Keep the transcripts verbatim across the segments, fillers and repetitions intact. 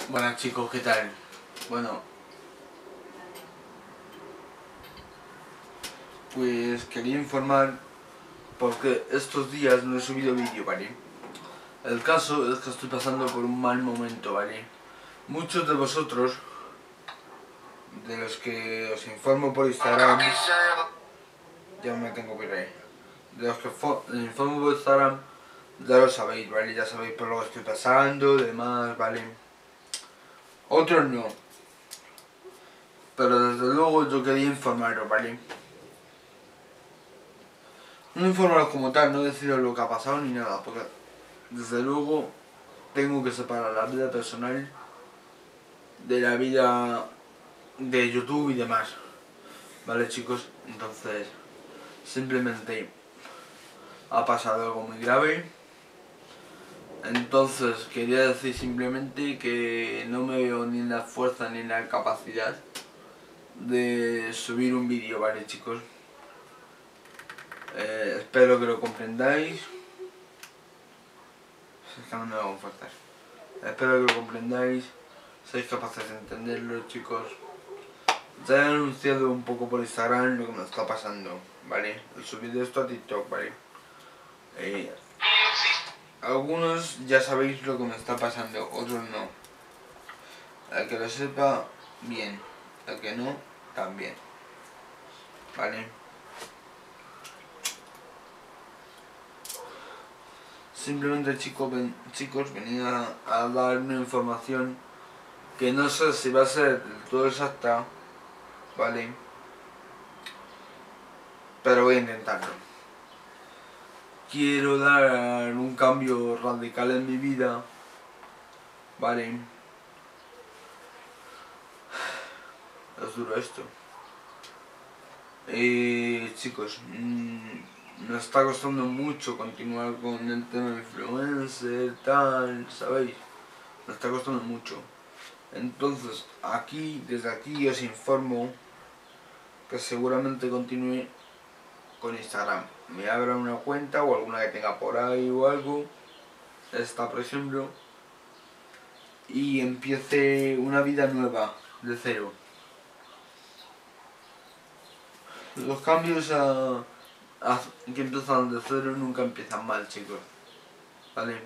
Buenas chicos, ¿qué tal? Bueno, pues quería informar porque estos días no he subido vídeo, ¿vale? El caso es que estoy pasando por un mal momento, ¿vale? Muchos de vosotros, de los que os informo por Instagram, ya me tengo que ir ahí. De los que os informo por Instagram, ya lo sabéis, ¿vale? Ya sabéis por lo que estoy pasando, demás, ¿vale? Otros no. Pero desde luego yo quería informaros, ¿vale? No informaros como tal, no deciros lo que ha pasado ni nada, porque desde luego tengo que separar la vida personal de la vida de YouTube y demás. ¿Vale, chicos? Entonces, simplemente ha pasado algo muy grave. Entonces, quería decir simplemente que no me veo ni en la fuerza ni en la capacidad de subir un vídeo, ¿vale, chicos? Eh, espero que lo comprendáis. Es que no me hago fuerzas. Espero que lo comprendáis. Sois capaces de entenderlo, chicos. Ya he anunciado un poco por Instagram lo que me está pasando, ¿vale? He subido esto a TikTok, ¿vale? Eh, algunos ya sabéis lo que me está pasando, otros no. El que lo sepa, bien. El que no, también. ¿Vale? Simplemente, chicos, ven, chicos venía a dar una información que no sé si va a ser del todo exacta, ¿vale? Pero voy a intentarlo. Quiero dar un cambio radical en mi vida, ¿vale? Es duro esto. Eh, chicos, mmm, me está costando mucho continuar con el tema de influencer, tal, ¿sabéis? Me está costando mucho. Entonces, aquí, desde aquí os informo que seguramente continúe con Instagram. Me abra una cuenta o alguna que tenga por ahí o algo, esta por ejemplo, y empiece una vida nueva, de cero. Los cambios a, a, que empiezan de cero nunca empiezan mal, chicos. ¿Vale?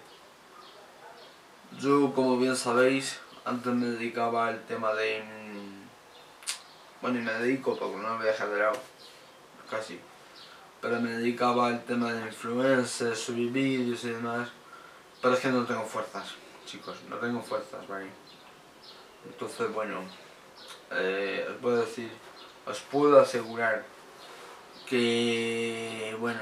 Yo, como bien sabéis, antes me dedicaba al tema de... Bueno, y me dedico porque no me voy a dejar de lado, casi. Pero me dedicaba al tema de influencers, subir vídeos y demás. Pero es que no tengo fuerzas, chicos, no tengo fuerzas, ¿vale? Entonces, bueno, eh, os puedo decir, os puedo asegurar que, bueno,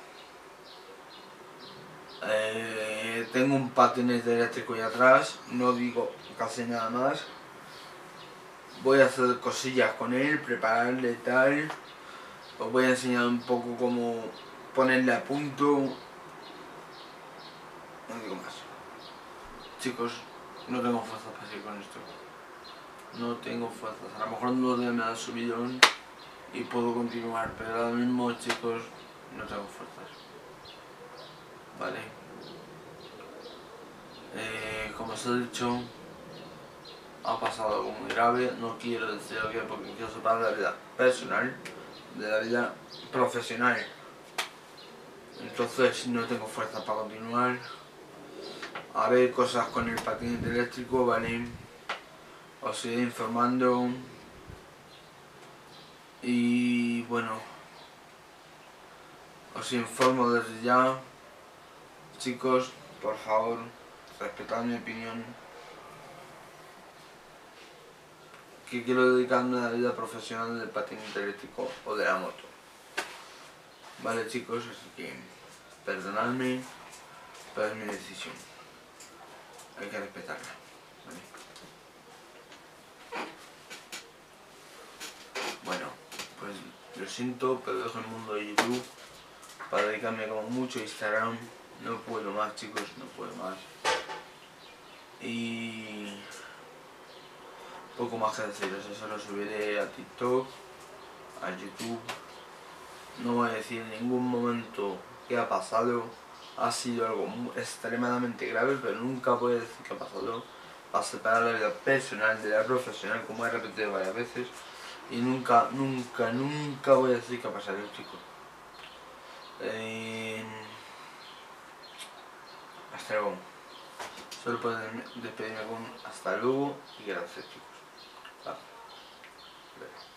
eh, tengo un patinete eléctrico ahí atrás, no digo casi nada más. Voy a hacer cosillas con él, prepararle tal. Os voy a enseñar un poco cómo ponerle a punto. No digo más. Chicos, no tengo fuerzas para seguir con esto. No tengo fuerzas. A lo mejor no me da subidón y puedo continuar, pero ahora mismo, chicos, no tengo fuerzas. Vale. Eh, como os he dicho, ha pasado algo muy grave. No quiero decir lo que porque quiero separar la vida personal de la vida profesional. Entonces no tengo fuerza para continuar. Haré cosas con el patinete eléctrico, ¿vale? Os iré informando. Y bueno, os informo desde ya. Chicos, por favor, respetad mi opinión. Que quiero dedicarme a la vida profesional del patinete eléctrico o de la moto. Vale, chicos, así que perdonadme, pero es mi decisión. Hay que respetarla, ¿vale? Bueno, pues lo siento, pero dejo el mundo de YouTube para dedicarme como mucho a Instagram. No puedo más, chicos, no puedo más. Y poco más que deciros, eso lo subiré a TikTok, a YouTube. No voy a decir en ningún momento qué ha pasado. Ha sido algo extremadamente grave, pero nunca voy a decir qué ha pasado. a separar la vida personal de la profesional, como he repetido varias veces, y nunca, nunca, nunca voy a decir que pasaré, chicos. Eh, hasta luego. Solo puedo despedirme con hasta luego y gracias, chicos. Ah,